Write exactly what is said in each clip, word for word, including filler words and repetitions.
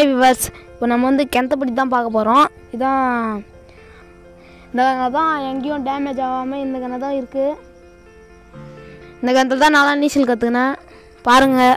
Hi viewers, இப்போ நம்ம வந்து கிணத்தை பற்றி தான் பார்க்க போகிறோம். இதான் இந்த கிணறு தான், எங்கேயும் டேமேஜ் ஆகாமல் இந்த கிணறு தான் இருக்குது. இந்த கிணத்துல தான் நான் நீச்சல் கற்றுக்கினேன். பாருங்கள்,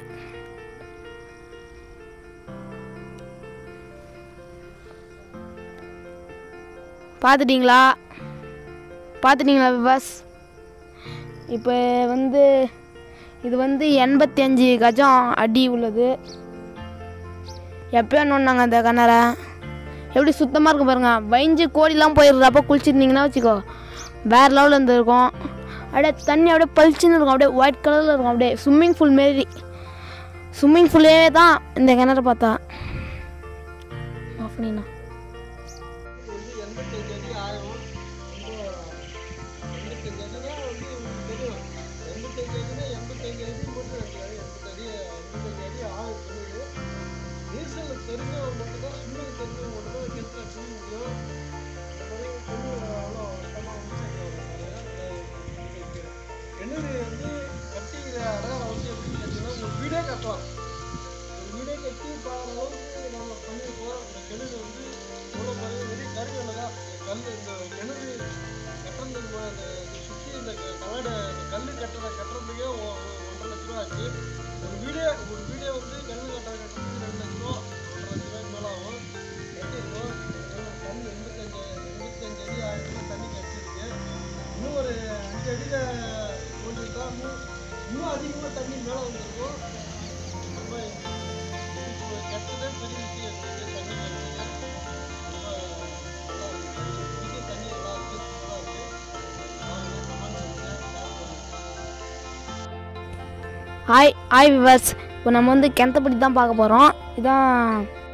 பார்த்துட்டிங்களா பார்த்துட்டிங்களா விவர்ஸ்? இப்போ வந்து இது வந்து எண்பத்தி அஞ்சு கஜம் அடி உள்ளது. எப்போயோ நோண்டாங்க அந்த கிணறை. எப்படி சுத்தமாக இருக்கும் பாருங்கள். வஞ்சி கோடிலாம் போயிடுறப்போ குளிச்சிருந்தீங்கன்னா வச்சுக்கோ, வேறு லெவலில் இருந்துருக்கும். அப்படியே தண்ணி அப்படியே பளிச்சுன்னு இருக்கும், அப்படியே ஒயிட் கலரில் இருக்கும். அப்படியே ஸ்விம்மிங் பூல் மாரி, ஸ்விம்மிங் பூலே தான் இந்த கிணறு பார்த்தா. ஆஃப் பண்ணிண்ணா கிணறு வந்து கட்டிக்கிற அழகாக வந்து எப்படின்னு கேட்டீங்கன்னா ஒரு வீடே கட்டலாம். ஒரு வீடே கட்டி பார்க்குற அளவுக்கு நம்ம பண்ணியிருக்கோம். இந்த கிணறு வந்து எவ்வளோ பாருங்க, வெறும் கருங்கல்ல தான் கல். இந்த கிணறு கட்டுறதுக்கு அந்த சுற்றி இந்த கலடை கல் கட்டுற கட்டுறதுக்கே ஒன்றரை லட்ச ரூபா ஆச்சு. ஒரு வீடே ஒரு வீடே வந்து கல் கட்டுற கட்டுறதுக்கு ரெண்டு லட்ச ரூபா ஒன்றரை லட்ச ரூபாய்க்கு மேலே ஆகும். கட்டியிருக்கோம். தண்ணி எண்பத்தஞ்சு எண்பத்தஞ்சு அடி ஆயிரம் தண்ணி கட்டிருக்கு. இன்னும் ஒரு அஞ்சு அடியில் இன்னும் அதிகமாக தண்ணி மேலே வந்துருக்கும். ரொம்ப கட்டுறதே பெரிய விஷயம். தண்ணி கட்டுறது ரொம்ப நல்லா இருக்குது. தண்ணி நல்லா இருக்குது, சூப்பராக இருக்குது. ஹாய் ஹாய் விவர்ஸ், இப்போ நம்ம வந்து கிணத்தை பற்றி தான் பார்க்க போகிறோம். இதான்